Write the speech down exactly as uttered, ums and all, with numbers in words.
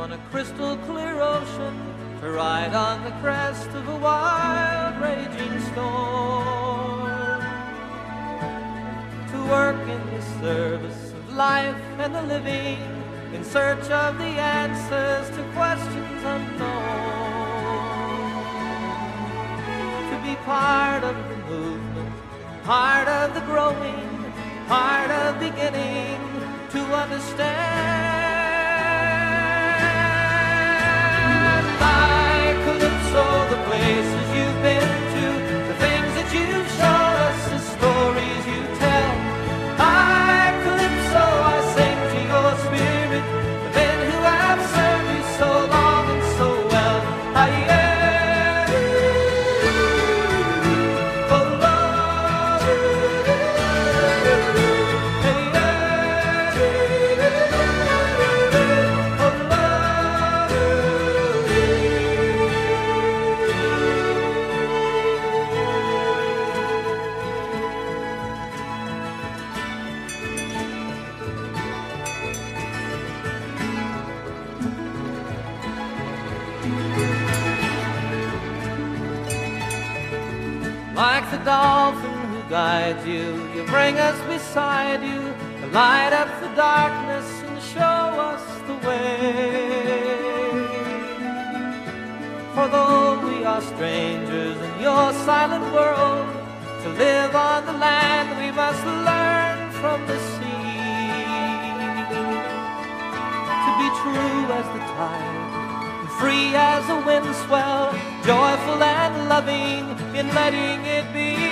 on a crystal clear ocean, to ride on the crest of a wild raging storm, to work in the service of life and the living, in search of the answers to questions unknown, to be part of the movement, part of the growing, part of beginning to understand. By Calypso, the places you've been to, the things that you've shown us, the stories you tell. By Calypso, I sing to your spirit, the men who have served you so long and so well. I like the dolphin who guides you, you bring us beside you, to light up the darkness and show us the way. For though we are strangers in your silent world, to live on the land we must learn from the sea, to be true as the tide, free as a wind swell, joyful and loving in letting it be.